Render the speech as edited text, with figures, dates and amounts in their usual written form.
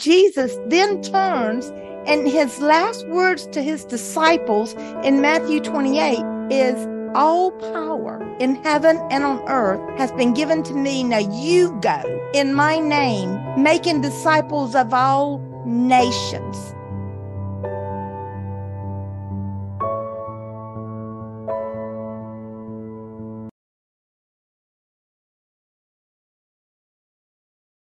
Jesus then turns, and his last words to his disciples in Matthew 28 is, all power in heaven and on earth has been given to me. Now you go in my name, making disciples of all nations.